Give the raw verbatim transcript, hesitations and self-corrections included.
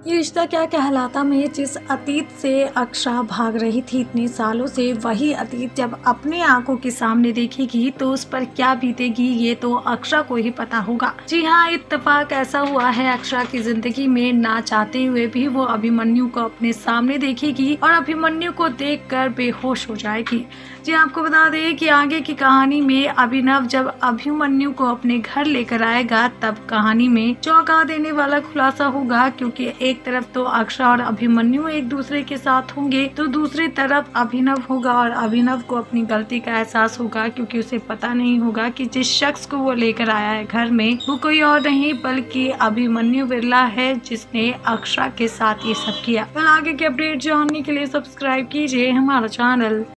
ये रिश्ता क्या कहलाता में जिस अतीत से अक्षरा भाग रही थी इतने सालों से, वही अतीत जब अपने आंखों के सामने देखेगी तो उस पर क्या बीतेगी ये तो अक्षरा को ही पता होगा। जी हाँ, इत्तेफाक ऐसा हुआ है, अक्षरा की जिंदगी में ना चाहते हुए भी वो अभिमन्यु को अपने सामने देखेगी और अभिमन्यु को देखकर बेहोश हो जाएगी। जी आपको बता दें कि आगे की कहानी में अभिनव जब अभिमन्यु को अपने घर लेकर आएगा तब कहानी में चौंका देने वाला खुलासा होगा, क्योंकि एक तरफ तो अक्षरा और अभिमन्यु एक दूसरे के साथ होंगे तो दूसरी तरफ अभिनव होगा और अभिनव को अपनी गलती का एहसास होगा, क्योंकि उसे पता नहीं होगा कि जिस शख्स को वो लेकर आया है घर में वो कोई और नहीं बल्कि अभिमन्यु बिरला है, जिसने अक्षरा के साथ ये सब किया। कल आगे के अपडेट जानने के लिए सब्सक्राइब कीजिए हमारा चैनल।